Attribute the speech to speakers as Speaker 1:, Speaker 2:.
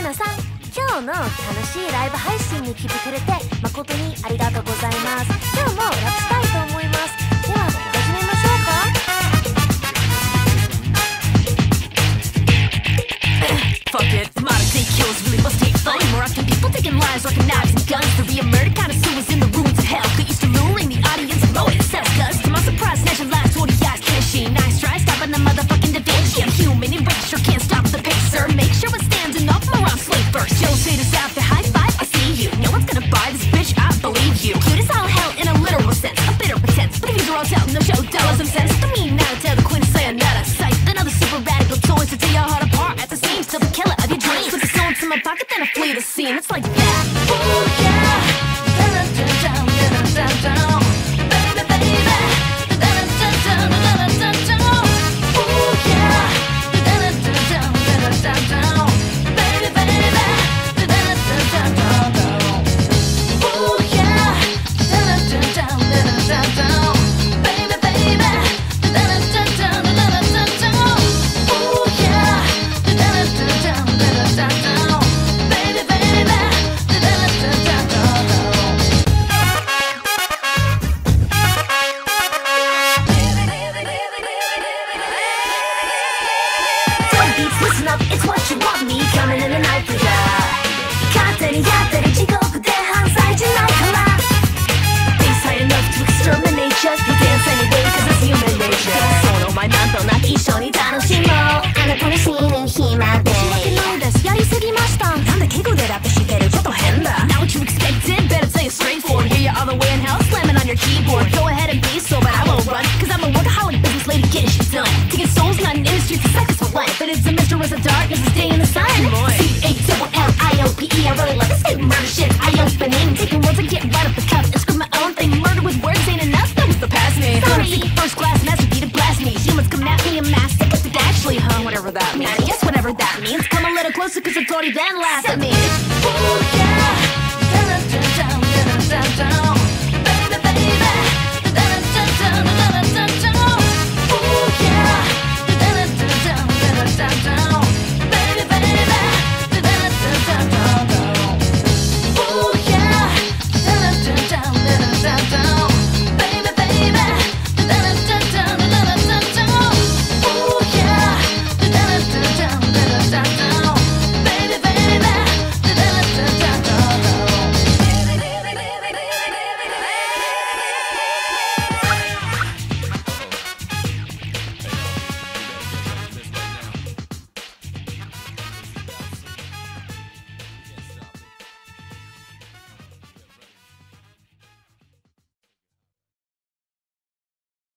Speaker 1: 皆さん、今日の楽しいライブ配信に来てくれて誠にありがとうございます。今日もラップしたいと思います。では始めましょうか。
Speaker 2: Fuck it, the modern day kills really must take fun. More often people taking lives, rocking knives and guns. To be a murder connoisseur is in the ruins of hell. Get used to luring the audience and blowing itself. Cause to my surprise, Nation lives 40 eyes finishing. Nice try, stopping the motherfucking Da Vinci. I'm human and rich, sure can't stop the pacer. Make sure it's standing up, or I'm slave first. Yo, say this after high five, I see you. No one's gonna buy this bitch, I believe you. Cute as all hell in a literal sense, a bitter pretense. But if you're all telling no show dollars and cents, to me now tell the queen to say another sight. Another super radical toys to tear your heart apart at the seams. Still the killer of your dreams. Put the soul into my pocket, then I flee the scene. It's like that. Ooh yeah, down, down, down, down, down, baby, baby, down, down, down, down, down, down. Ooh yeah, down, down, down, down, down, baby, baby, down, down, down, down. Ooh yeah, down, down, down, down, down, baby, baby, down, down, down, down, down. Ooh yeah, down, down, down, down, down, baby, baby, down, down, down, down. Beats, listen up, it's what you want me coming in the night for ya. 勝手にやってる地獄で犯罪じゃないから。Bass high enough to exterminate just to dance anyway cause it's human nature. その前なんとなく一緒に楽しもう。あなたの死ぬ日まで。申し訳ないです、やりすぎました。なんで敬語でラップしてる、ちょっと変だ。Not what you expected, better tell you straightforward. Hear you all the way in hell slamming on your keyboard. Go ahead and be so, but I won't run cause I'm a workaholic business lady getting shit done. Taking souls, not an industry, it's a cycle for life. But it's a mistress of darkness to stay in the sun. C-A-double-L-I-O-P-E, I really love this good murder shit. I opening, taking words and get right up the cuff and screw my own thing. Murder with words ain't enough, that was the past me. Sorry, first class masterpiece to blast me. Humans come at me and mass sick it actually, huh? Whatever that means. Yes, whatever that means. Come a little closer cause it's already been laughed at me. Ooh,